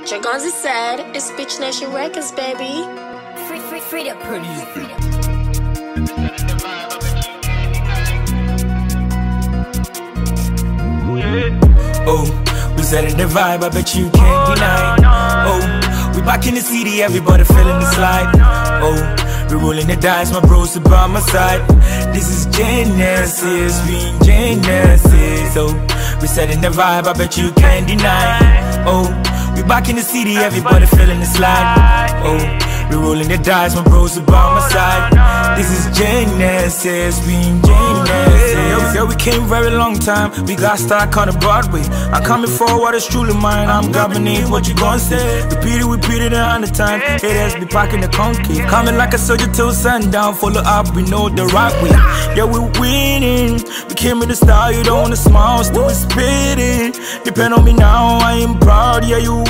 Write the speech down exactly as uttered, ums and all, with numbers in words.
Jagonzi said, it's Bitch Nation Records, baby. Free, free, free to produce. Oh, we set in the vibe, I bet you can't deny. Oh, we back in the city, everybody feeling the slide. Oh, we rolling the dice, my bros are by my side. This is Genesis, we in Genesis. Oh, we set in the vibe, I bet you can't deny. Oh, we back in the city, everybody feeling the slide. Oh, we rolling the dice, my bros are by my side. This is Genesis, we in Genesis. Yeah, we came very long time, we got stuck on the Broadway. I'm coming for what is truly mine, I'm grabbing it, what you gon' say? Repeat it, repeat it a hundred times, haters be packing the concave. Coming like a soldier till sundown, follow up, we know the right way. Yeah, we winning, we came with the style, you don't wanna smile, still we spitting. Depend on me now, I am proud, yeah, you